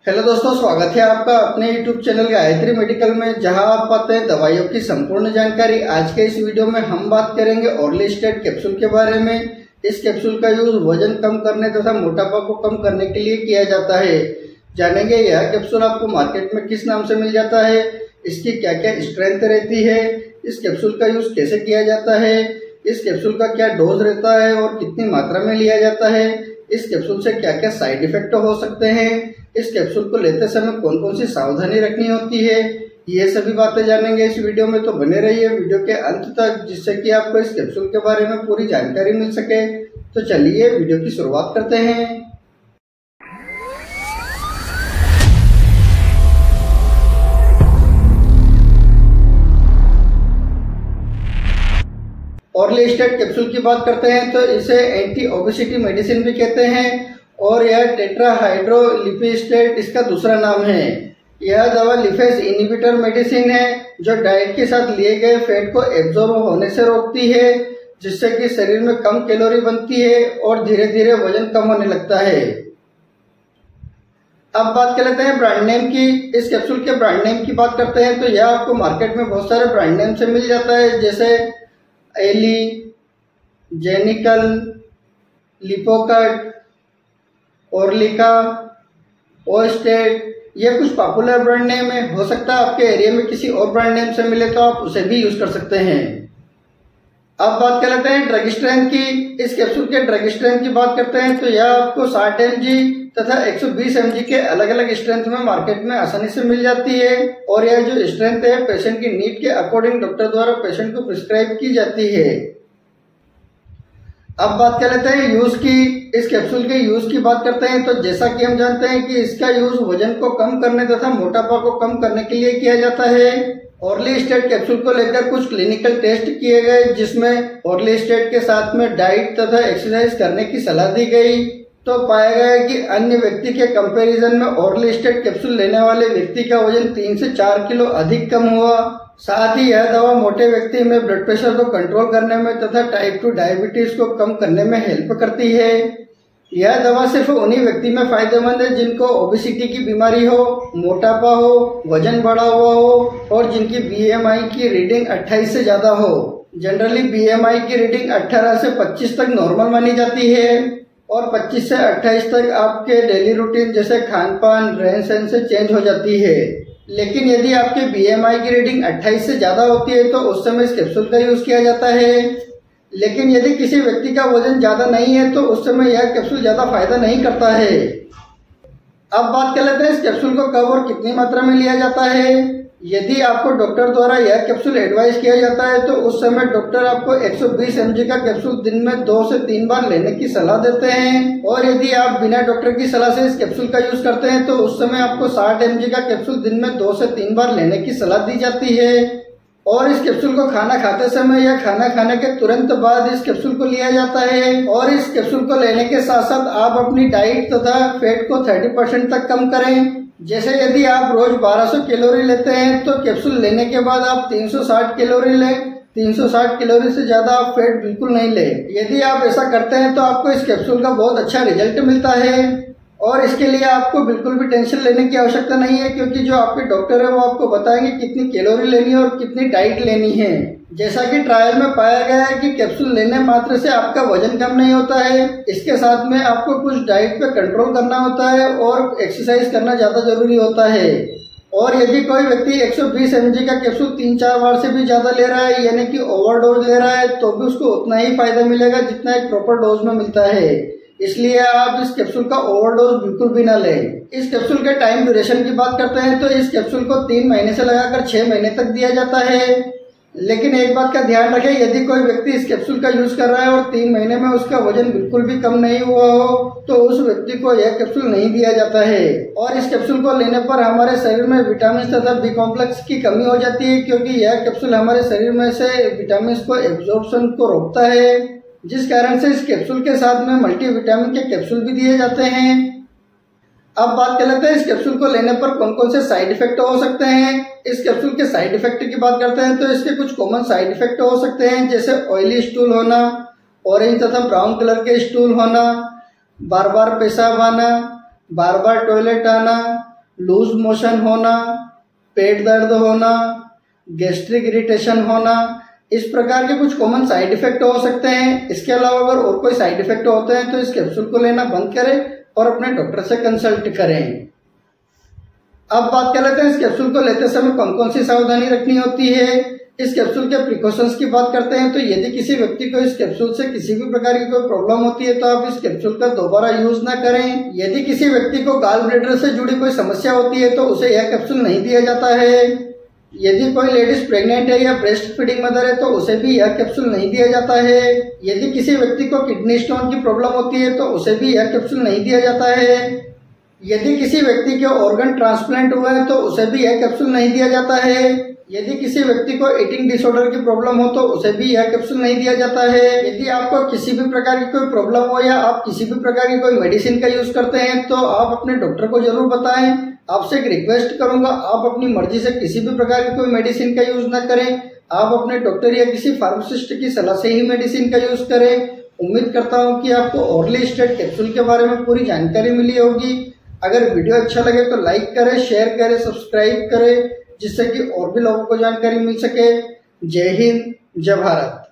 Hello दोस्तों, स्वागत है आपका अपने YouTube चैनल गायत्री मेडिकल में, जहां आप पाते हैं दवाइयों की संपूर्ण जानकारी। आज के इस वीडियो में हम बात करेंगे ऑर्लिस्टेट कैप्सूल के बारे में। इस कैप्सूल का यूज वजन कम करने तथा मोटापा को कम करने के लिए किया जाता है। जानेंगे यह कैप्सूल आपको मार्केट में किस नाम से मिल जाता है, इसकी क्या क्या स्ट्रेंथ रहती है, इस कैप्सूल का यूज कैसे किया जाता है, इस कैप्सूल का क्या डोज रहता है और कितनी मात्रा में लिया जाता है, इस कैप्सूल से क्या क्या साइड इफेक्ट हो सकते हैं, इस कैप्सूल को लेते समय कौन कौन सी सावधानी रखनी होती है, ये सभी बातें जानेंगे इस वीडियो में। तो बने रहिए वीडियो के अंत तक, जिससे कि आपको इस कैप्सूल के बारे में पूरी जानकारी मिल सके। तो चलिए वीडियो की शुरुआत करते हैं। ऑर्लिस्टेट कैप्सूल की बात करते हैं तो इसे एंटी ओबेसिटी मेडिसिन भी कहते हैं और यह टेट्राहाइड्रोलिपिस्टेट इसका दूसरा नाम है। यह दवा लिपेज इनहिबिटर मेडिसिन है जो डाइट के साथ लिए गए फैट को एब्जॉर्ब होने से रोकती है, जिससे कि शरीर में कम कैलोरी बनती है और धीरे धीरे वजन कम होने लगता है। अब बात कर लेते हैं ब्रांड नेम की। इस कैप्सूल के ब्रांड नेम की बात करते हैं तो यह आपको मार्केट में बहुत सारे ब्रांड नेम से मिल जाता है, जैसे एली, जेनिकल, लिपोकट, ऑर्लिका, ओस्टेट, ये कुछ पॉपुलर ब्रांड नेम है। हो सकता है आपके एरिया में किसी और ब्रांड नेम से मिले तो आप उसे भी यूज कर सकते हैं। अब बात कर लेते हैं ड्रग स्ट्रेंथ की। इस कैप्सूल के ड्रग स्ट्रेंथ की बात करते हैं तो यह आपको 60 mg तथा 120 mg के अलग अलग स्ट्रेंथ में मार्केट में आसानी से मिल जाती है और यह जो स्ट्रेंथ है पेशेंट की नीड के अकॉर्डिंग डॉक्टर द्वारा पेशेंट को प्रिस्क्राइब की जाती है। अब बात कर लेते हैं यूज की। इस कैप्सूल के यूज की बात करते हैं तो जैसा कि हम जानते हैं कि इसका यूज वजन को कम करने तथा मोटापा को कम करने के लिए किया जाता है। ऑर्लिस्टेट कैप्सूल को लेकर कुछ क्लिनिकल टेस्ट किए गए, जिसमें ऑर्लिस्टेट के साथ में डाइट तथा एक्सरसाइज करने की सलाह दी गई। तो पाया गया कि अन्य व्यक्ति के कंपैरिजन में ऑर्लिस्टेट कैप्सूल लेने वाले व्यक्ति का वजन 3 से 4 किलो अधिक कम हुआ। साथ ही यह दवा मोटे व्यक्ति में ब्लड प्रेशर को कंट्रोल करने में तथा टाइप 2 डायबिटीज को कम करने में हेल्प करती है। यह दवा सिर्फ उन्हीं व्यक्ति में फायदेमंद है जिनको ओबेसिटी की बीमारी हो, मोटापा हो, वजन बढ़ा हुआ हो और जिनकी BMI की रीडिंग 28 से ज्यादा हो। जनरली BMI की रीडिंग 18 से 25 तक नॉर्मल मानी जाती है और 25 से 28 तक आपके डेली रूटीन जैसे खान पान, रहन सहन से चेंज हो जाती है। लेकिन यदि आपके BMI की रीडिंग 28 से ज्यादा होती है तो उस समय इस कैप्सूल का यूज किया जाता है। लेकिन यदि किसी व्यक्ति का वजन ज्यादा नहीं है तो उस समय यह कैप्सूल ज्यादा फायदा नहीं करता है। अब बात कर लेते हैं इस कैप्सूल को कब और कितनी मात्रा में लिया जाता है। यदि आपको डॉक्टर द्वारा यह कैप्सूल एडवाइस किया जाता है तो उस समय डॉक्टर आपको 120 mg का कैप्सूल दिन में 2 से 3 बार लेने की सलाह देते हैं। और यदि आप बिना डॉक्टर की सलाह से इस कैप्सूल का यूज करते हैं तो उस समय आपको 60 mg का कैप्सूल दिन में 2 से 3 बार लेने की सलाह दी जाती है। और इस कैप्सूल को खाना खाते समय या खाना खाने के तुरंत बाद इस कैप्सूल को लिया जाता है। और इस कैप्सूल को लेने के साथ साथ आप अपनी डाइट तथा फैट को 30% तक कम करें। जैसे यदि आप रोज 1200 कैलोरी लेते हैं तो कैप्सूल लेने के बाद आप 360 कैलोरी लें। 360 कैलोरी से ज्यादा आप फैट बिल्कुल नहीं लें। यदि आप ऐसा करते हैं तो आपको इस कैप्सूल का बहुत अच्छा रिजल्ट मिलता है और इसके लिए आपको बिल्कुल भी टेंशन लेने की आवश्यकता नहीं है, क्योंकि जो आपके डॉक्टर है वो आपको बताएंगे कितनी कैलोरी लेनी है और कितनी डाइट लेनी है। जैसा कि ट्रायल में पाया गया है कि कैप्सूल लेने मात्र से आपका वजन कम नहीं होता है, इसके साथ में आपको कुछ डाइट पे कंट्रोल करना होता है और एक्सरसाइज करना ज्यादा जरूरी होता है। और यदि कोई व्यक्ति 120 mg का कैप्सूल 3-4 बार से भी ज्यादा ले रहा है, यानी कि ओवरडोज ले रहा है, तो भी उसको उतना ही फायदा मिलेगा जितना एक प्रॉपर डोज में मिलता है। इसलिए आप इस कैप्सूल का ओवरडोज बिल्कुल भी ना लें। इस कैप्सूल के टाइम ड्यूरेशन की बात करते हैं तो इस कैप्सूल को 3 महीने से लगाकर 6 महीने तक दिया जाता है। लेकिन एक बात का ध्यान रखें, यदि कोई व्यक्ति इस कैप्सूल का यूज कर रहा है और 3 महीने में उसका वजन बिल्कुल भी कम नहीं हुआ हो तो उस व्यक्ति को यह कैप्सूल नहीं दिया जाता है। और इस कैप्सूल को लेने पर हमारे शरीर में विटामिन तथा बी कॉम्प्लेक्स की कमी हो जाती है, क्योंकि यह कैप्सूल हमारे शरीर में से विटामिन को एब्जॉर्प्शन को रोकता है, जिस कारण से इस कैप्सूल के साथ में मल्टीविटामिन के कैप्सूल भी दिए जाते हैं। अब बात कर लेते हैं इस कैप्सूल को लेने पर कौन कौन से साइड इफेक्ट हो सकते हैं। इस कैप्सूल के साइड इफेक्ट की बात करते हैं तो इसके कुछ कॉमन साइड इफेक्ट हो सकते हैं, जैसे ऑयली स्टूल होना, ऑरेंज तथा ब्राउन कलर के स्टूल होना, बार बार पेशाब आना, बार बार टॉयलेट आना, लूज मोशन होना, पेट दर्द होना, गैस्ट्रिक इरिटेशन होना, इस प्रकार के कुछ कॉमन साइड इफेक्ट हो सकते हैं। इसके अलावा अगर और कोई साइड इफेक्ट होते हैं तो इस कैप्सूल को लेना बंद करें और अपने डॉक्टर से कंसल्ट करें। अब बात कर लेते हैं इस कैप्सूल को लेते समय कौन कौन सी सावधानी रखनी होती है। इस कैप्सूल के प्रिकॉशंस की बात करते हैं तो यदि किसी व्यक्ति को इस कैप्सूल से किसी भी प्रकार की कोई प्रॉब्लम होती है तो आप इस कैप्सूल का दोबारा यूज ना करें। यदि किसी व्यक्ति को गॉल ब्लैडर से जुड़ी कोई समस्या होती है तो उसे यह कैप्सूल नहीं दिया जाता है। यदि कोई लेडीज प्रेग्नेंट है या ब्रेस्ट फीडिंग मदर है तो उसे भी यह कैप्सूल नहीं दिया जाता है। यदि किसी व्यक्ति को किडनी स्टोन की प्रॉब्लम होती है तो उसे भी यह कैप्सूल नहीं दिया जाता है। यदि किसी व्यक्ति के ऑर्गन ट्रांसप्लांट हुए हैं तो उसे भी यह कैप्सूल नहीं दिया जाता है। यदि किसी व्यक्ति को ईटिंग डिसऑर्डर की प्रॉब्लम हो तो उसे भी यह कैप्सूल नहीं दिया जाता है। यदि आपको किसी भी प्रकार की कोई प्रॉब्लम हो या आप किसी भी प्रकार की कोई मेडिसिन का यूज करते हैं तो आप अपने डॉक्टर को जरूर बताएं। आपसे एक रिक्वेस्ट करूंगा, आप अपनी मर्जी से किसी भी प्रकार की कोई मेडिसिन का यूज न करें। आप अपने डॉक्टर या किसी फार्मासिस्ट की सलाह से ही मेडिसिन का यूज करें। उम्मीद करता हूं कि आपको ऑर्ली स्टेट कैप्सूल के बारे में पूरी जानकारी मिली होगी। अगर वीडियो अच्छा लगे तो लाइक करें, शेयर करें, सब्सक्राइब करें, जिससे कि और भी लोगों को जानकारी मिल सके। जय हिंद, जय भारत।